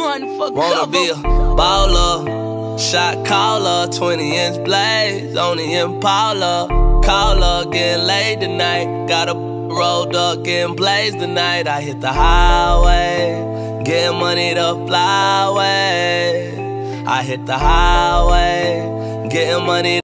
run for Wanna cover. be a baller, shot caller, 20-inch blaze on the Impala. Caller, getting laid tonight. Got a rolled up, getting blazed tonight. I hit the highway, getting money to fly away. I hit the highway, getting money